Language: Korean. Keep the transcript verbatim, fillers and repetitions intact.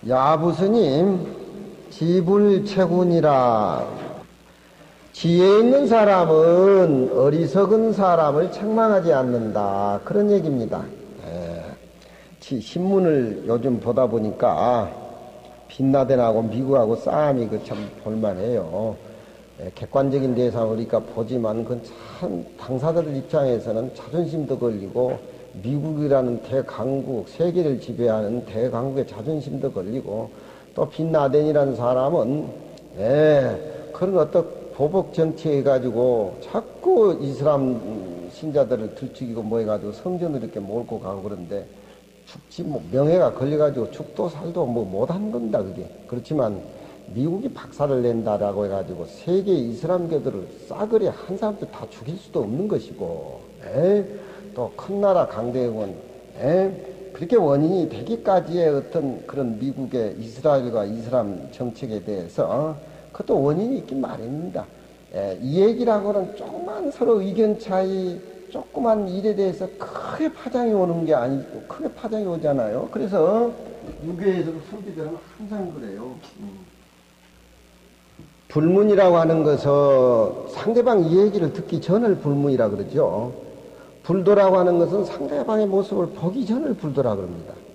야부스님, 지불체군이라. 지혜 있는 사람은 어리석은 사람을 책망하지 않는다. 그런 얘기입니다. 에, 신문을 요즘 보다 보니까 빈라덴하고 미국하고 싸움이 그 참 볼만해요. 에, 객관적인 대상을 우리가 보지만 그건 참 당사자들 입장에서는 자존심도 걸리고 미국이라는 대강국, 세계를 지배하는 대강국의 자존심도 걸리고 또 빈라덴이라는 사람은 에, 그런 어떤 보복 정치해가지고 자꾸 이슬람 신자들을 들추기고 뭐 해가지고 성전을 이렇게 몰고 가고 그런데 죽지 뭐 명예가 걸려가지고 죽도 살도 뭐 못한 겁니다 그게. 그렇지만 미국이 박살을 낸다라고 해가지고 세계 이슬람교들을 싸그리 한 사람도 다 죽일 수도 없는 것이고, 또 큰 나라 강대국은 그렇게 원인이 되기까지의 어떤 그런 미국의 이스라엘과 이슬람 정책에 대해서 그것도 원인이 있긴 마련입니다. 에, 이 얘기라고는 조그만 서로 의견 차이, 조그만 일에 대해서 크게 파장이 오는 게 아니고 크게 파장이 오잖아요. 그래서 유교에서도 선비들은 항상 그래요. 음. 불문이라고 하는 것은 상대방 이 얘기를 듣기 전을 불문이라 그러죠. 불도라고 하는 것은 상대방의 모습을 보기 전을 불도라 그럽니다.